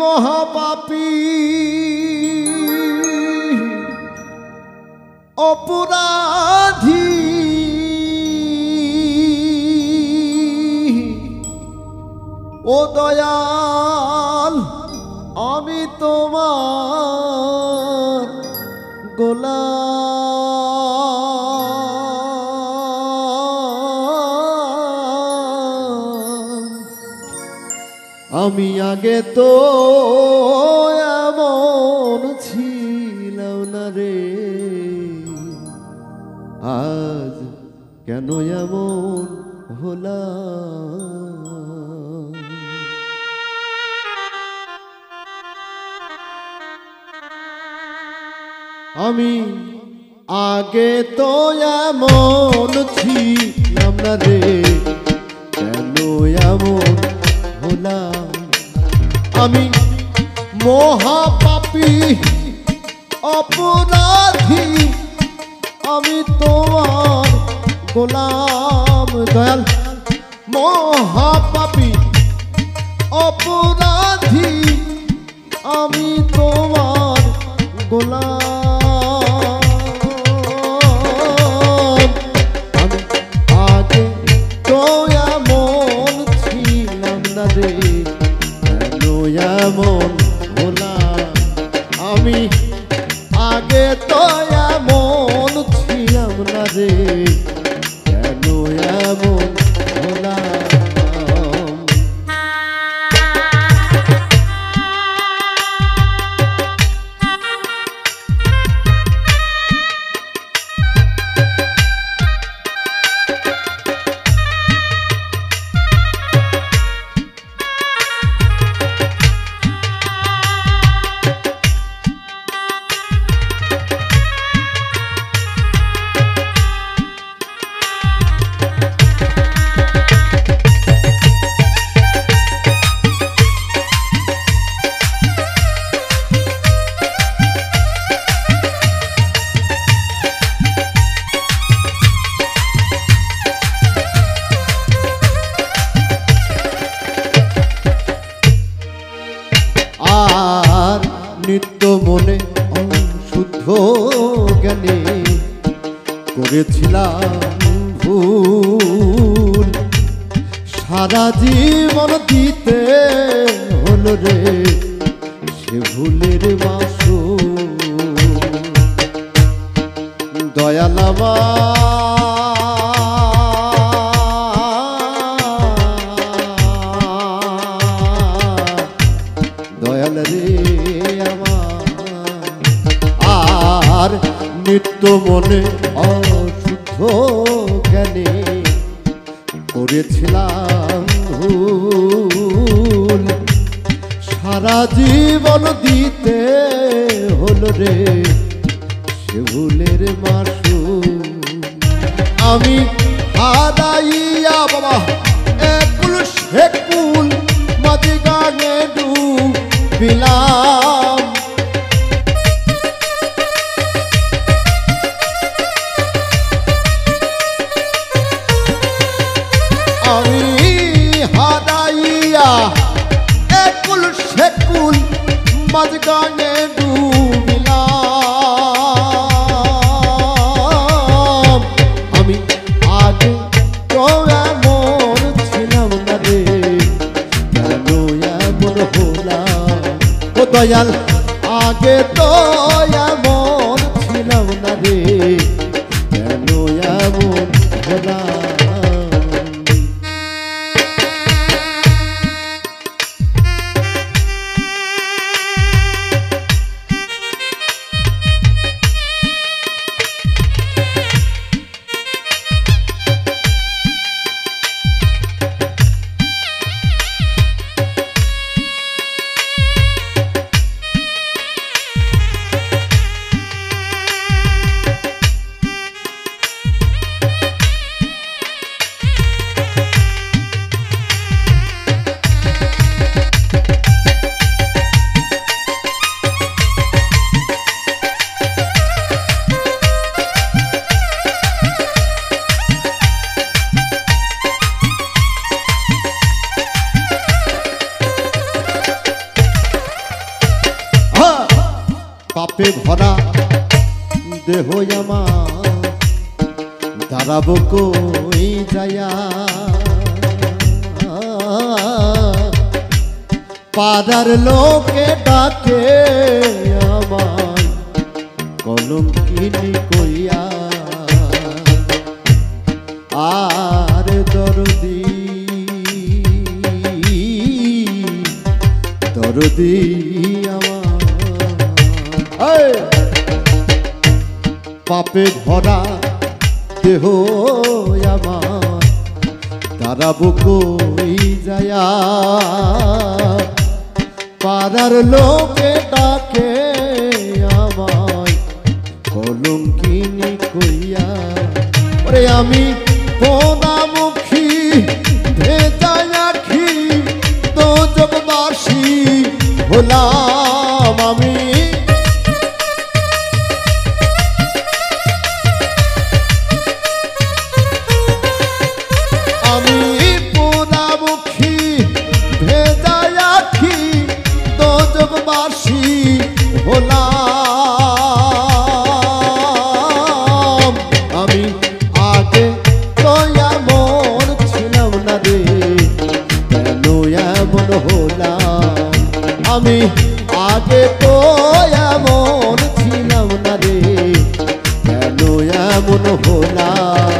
মহাপাপী অপরাধী ও দয়াল আমি তোমার গোলাম। আমি আগে তো এমন ছিলাম না রে, আজ কেন এমন হলাম। আমি আগে তো এমন ছিলাম না রে, কেন এমন হলাম। আমি মহাপাপী অপরাধী আমি তোমার গোলাম। দয়াল মহাপাপী অপরাধী আমি তোমার গোলাম। আমি আগে তো এমন ছিলাম না রে, কেন এমন হলাম। আমি আগে তো এমন ছিলাম না রে, কেন এমন হলাম। আর নিত্য মনে শুদ্ধ জ্ঞানে করেছিলাম ভুল, সারা জীবন দিতে হলো রে সে ভুলের মাসুল। দয়াল দয়াল রে আমার, আর নিত্য মনে অশুদ্ধ জ্ঞানে করেছিলাম ভুল, সারা জীবন দিতে হলো রে সে ভুলের মাসুল। আমি হারাইয়া বাবা একুল সেকুল মাঝে গানে ডুবিলাম। আমি হারাইয়া একুল সেকুল মাঝে গানে ডুবিলাম। আমি আগে তো এমন ছিলাম না রে, কেন এমন হলাম। ও দয়াল আগে তো এমন ছিলাম না রে, কেন এমন হলাম। পাপে ভরা দেহ আমার দাঁড়াবো কই যায়া পাড়ার লোকে ডাকে আমায় কলঙ্কিনী কইয়া আর দরদি দরদি আমার পাপে ভরা দেহ আমার দাঁড়াবো কই যায়া পাড়ার লোকে ডাকে আমায় কলঙ্কিনী কইয়া ওরে আমি পোড়ামুখী ভেজা আখি দোজকবাসী হলাম আমি পোড়ামুখী ভেজা আখি দোজকবাসী হলাম আমি আগে তো এমন ছিলাম না রে কেন এমন হলাম আমি আগে তো এমন ছিলাম না রে কেন এমন হলাম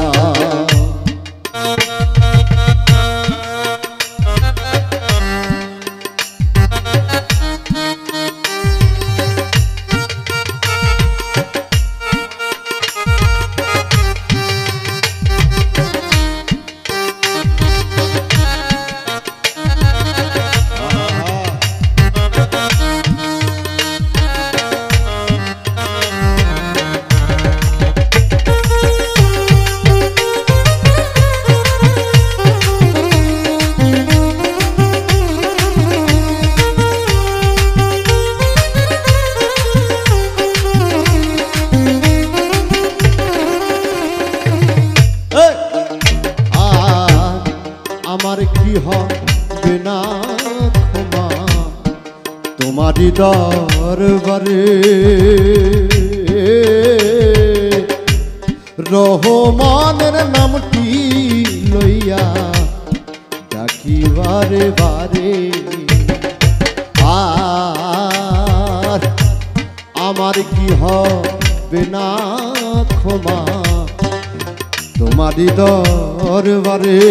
আমার কি হবে না ক্ষমা তোমারই দরবারে রহমানের নামটি লইয়া ডাকি বারে বারে আর আমার কি হবে না ক্ষমা তোমারই দরবারে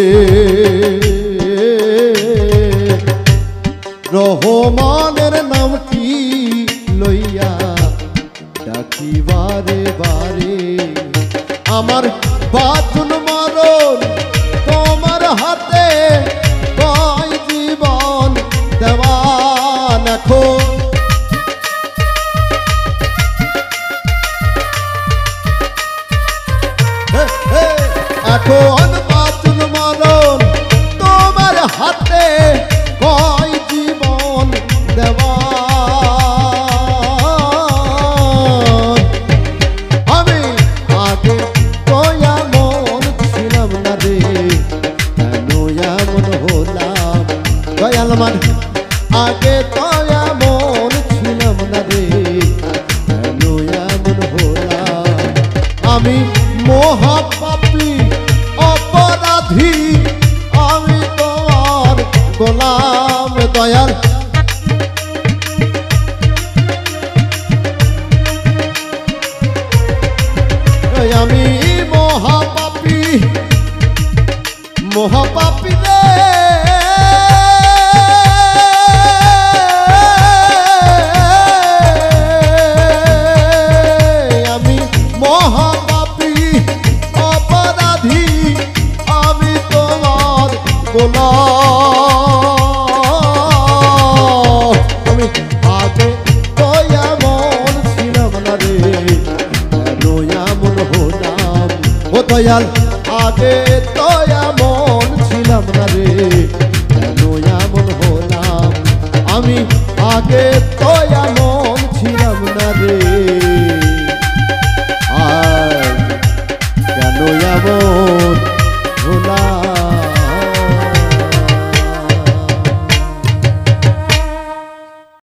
রহমানের নামটি লইয়া ডাকি বারে বারে আমার বাঁচন মরণ তোমার হাতে কয় জীবন দেওয়ান এখন এখন বাঁচন মরণ তোমার হাতে কয় জীবন দেওয়ান আমি আগে তো এমন ছিলাম না রে কেন এমন হলাম দয়াল মান আগে তো এমন ছিলাম না রে কেন এমন হলাম আমি মহাপাপী অপরাধী আমি তোমার গোলাম দয়াল আমি মহাপাপী মহাপাপী রে আমি মহাপাপী অপরাধী আমি তোমার গোলাম আমি আগে তো এমন ছিলাম না রে কেন এমন হলাম ও দয়াল আগে তো এমন ছিলাম না রে কেন এমন হলাম আমি আগে তো এমন ছিলাম না রে আর কেন এমন